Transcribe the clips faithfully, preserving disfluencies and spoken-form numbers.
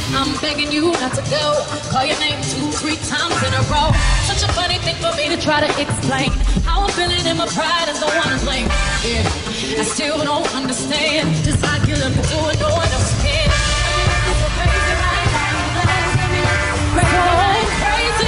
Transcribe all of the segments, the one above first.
I'm begging you not to go. Call your name two, three times in a row. Such a funny thing for me to try to explain. How I'm feeling in my pride is the one to blame. Yeah, I still don't understand just how you look to it, no one else can. I'm so crazy right now. Going crazy.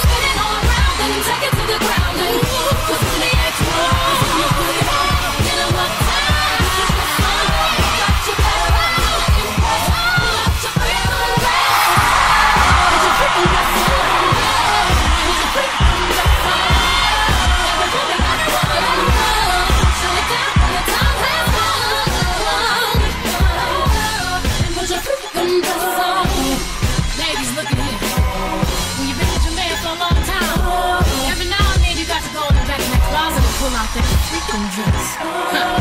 Take it to the ground and, 'cause when they ask why, you put it on, get 'em undress.